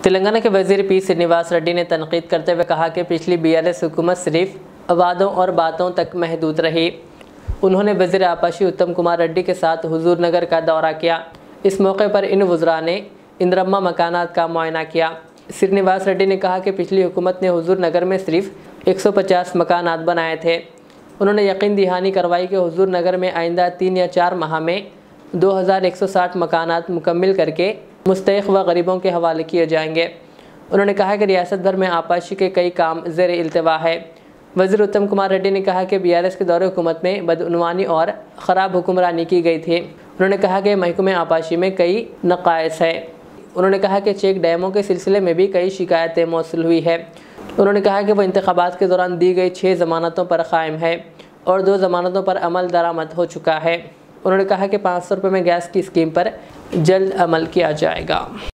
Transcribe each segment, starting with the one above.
तेलंगाना के वजीर पी श्रीनिवास रेड्डी ने तनकीद करते हुए कहा कि पिछली बीआरएस हुकूमत सिर्फ वादों और बातों तक महदूद रही। उन्होंने वजीर आपाशी उत्तम कुमार रेड्डी के साथ हुजूर नगर का दौरा किया। इस मौके पर इन वज़रा ने इंदिरम्मा मकानात का मुआयना किया। श्रीनिवास रेड्डी ने कहा कि पिछली हुकूमत ने हुजूर नगर में सिर्फ 150 मकानात बनाए थे। उन्होंने यकीन दहानी करवाई कि हुजूर नगर में आइंदा 3 या 4 माह में 2160 मकानात मुकम्मिल करके मुस्तहिक़ व गरीबों के हवाले किए जाएंगे। उन्होंने कहा कि रियासत भर में आपाशी के कई काम ज़ेर इल्तिवा है। वज़ीर उत्तम कुमार रेड्डी ने कहा कि बीआरएस के दौरे हुकूमत में बदउनवानी और ख़राब हुक्मरानी की गई थी। उन्होंने कहा कि महकमे आपाशी में कई नक़ाइस है। उन्होंने कहा कि चेक डैमों के सिलसिले में भी कई शिकायतें मौसूल हुई है। उन्होंने कहा कि वह इंतख़ाबात के दौरान दी गई 6 ज़मानतों पर कायम है और 2 ज़मानतों पर अमल दरामद हो चुका है। उन्होंने कहा कि 500 रुपये में गैस की स्कीम पर जल्द अमल किया जाएगा।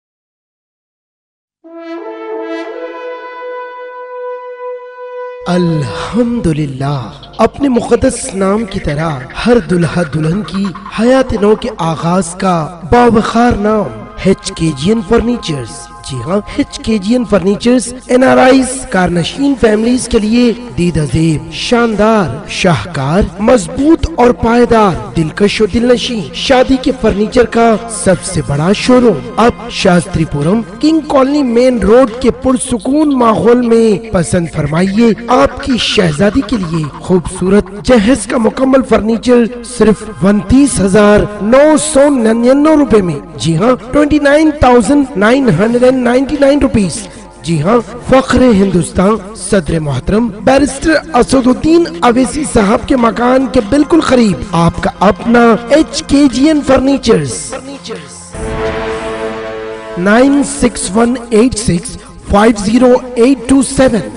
अल्हम्दुलिल्लाह, अपने मुक़द्दस नाम की तरह हर दुल्हा दुल्हन की हयात नौ के आगाज का बावखार नाम HKGN फर्नीचर्स। जी हाँ, HKGN फर्नीचर्स NRIs कारनशीन फैमिलीज के लिए दीदाज़ेब, शानदार, शाहकार, मजबूत और पायदार, दिलकश और दिलनशी शादी के फर्नीचर का सबसे बड़ा शोरूम अब Shastripuram king colony main road के पुरसुकून माहौल में। पसंद फरमाइए आपकी शहजादी के लिए खूबसूरत जहेज का मुकम्मल फर्नीचर सिर्फ 29,999 रुपए में। जी हाँ, 29,999 रुपीज। जी हाँ, फख्रे हिंदुस्तान सदर मोहतरम बैरिस्टर असदुद्दीन अवैसी साहब के मकान के बिल्कुल करीब आपका अपना HKGN फर्नीचर्स। 9618650827